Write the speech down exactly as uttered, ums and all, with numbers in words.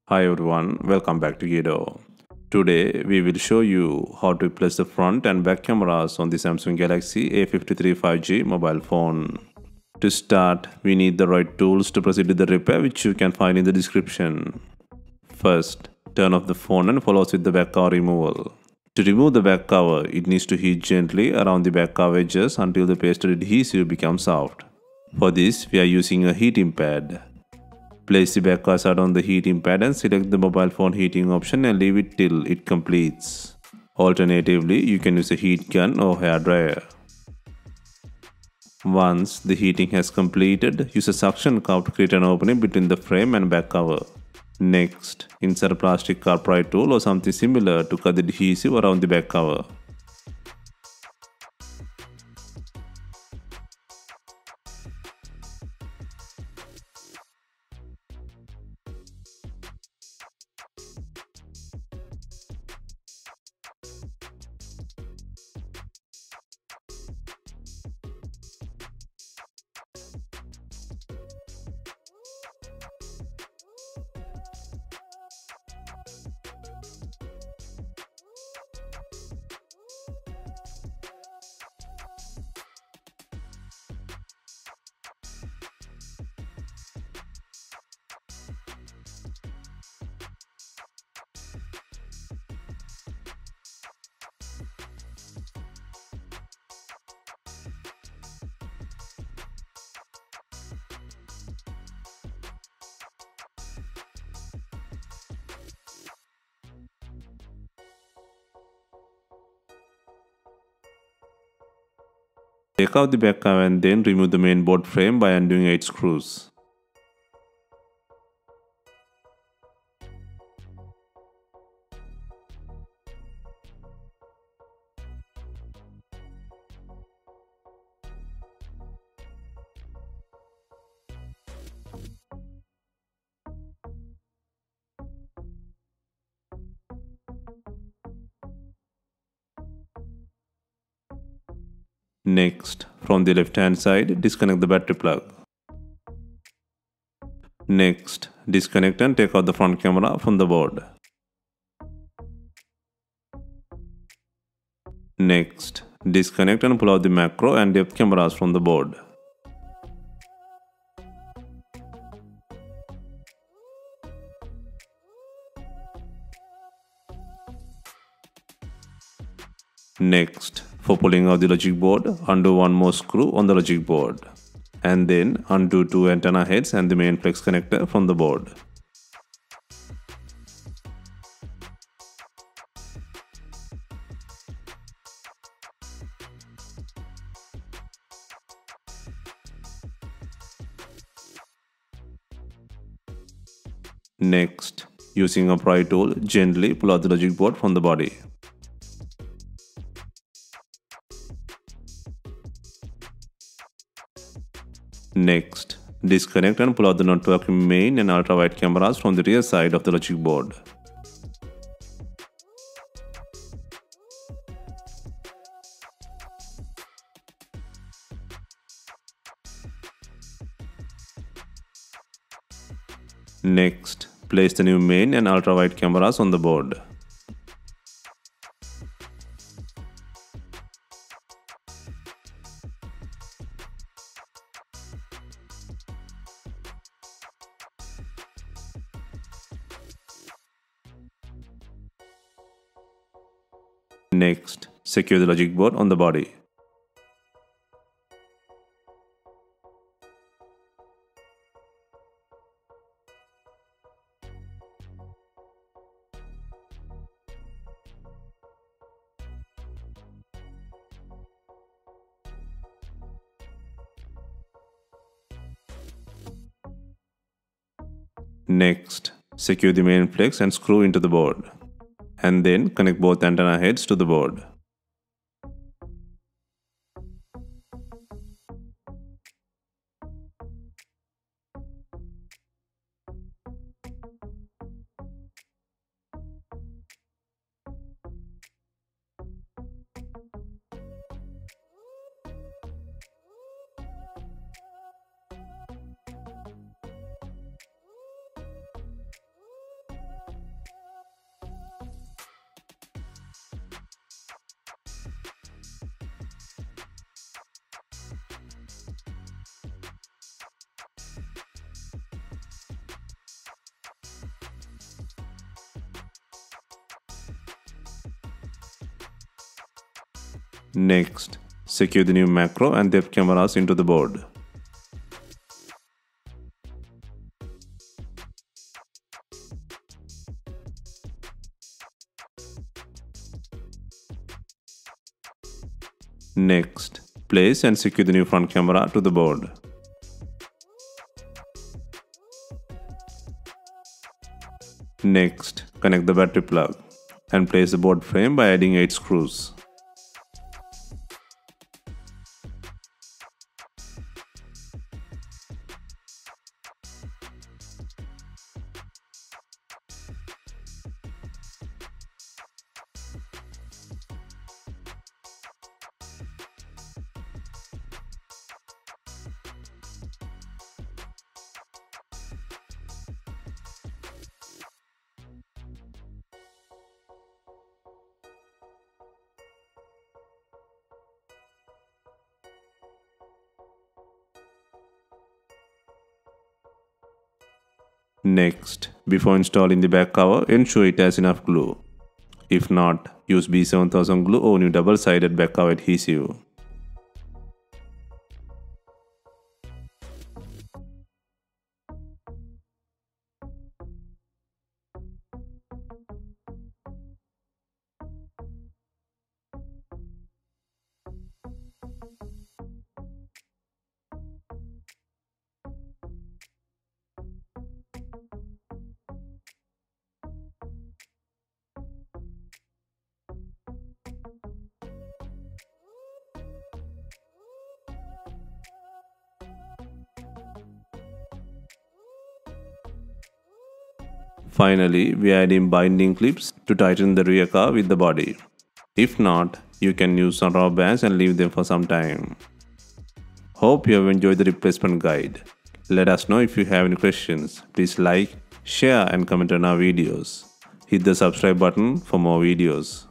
Hi everyone, welcome back to DYOR. Today we will show you how to replace the front and back cameras on the Samsung Galaxy A fifty-three five G mobile phone. To start, we need the right tools to proceed with the repair, which you can find in the description. First, turn off the phone and follow with the back cover removal. To remove the back cover, it needs to heat gently around the back cover edges until the pasted adhesive becomes soft. For this, we are using a heating pad. Place the back cover side on the heating pad and select the mobile phone heating option and leave it till it completes. Alternatively, you can use a heat gun or hair dryer. Once the heating has completed, use a suction cup to create an opening between the frame and back cover. Next, insert a plastic car pry tool or something similar to cut the adhesive around the back cover. Take out the back cover and then remove the main board frame by undoing eight screws. Next, from the left hand side, disconnect the battery plug. Next, disconnect and take out the front camera from the board. Next, disconnect and pull out the macro and depth cameras from the board. Next, for pulling out the logic board, undo one more screw on the logic board. And then undo two antenna heads and the main flex connector from the board. Next, using a pry tool, gently pull out the logic board from the body. Next, disconnect and pull out the not working main and ultra-wide cameras from the rear side of the logic board. Next, place the new main and ultra-wide cameras on the board. Next, secure the logic board on the body. Next, secure the main flex and screw into the board. And then connect both antenna heads to the board. Next, secure the new macro and depth cameras into the board. Next, place and secure the new front camera to the board. Next, connect the battery plug and place the board frame by adding eight screws. Next, before installing the back cover, ensure it has enough glue. If not, use B seven thousand glue or new double-sided back cover adhesive. Finally, we add in binding clips to tighten the rear car with the body. If not, you can use some rubber bands and leave them for some time. Hope you have enjoyed the replacement guide. Let us know if you have any questions. Please like, share and comment on our videos. Hit the subscribe button for more videos.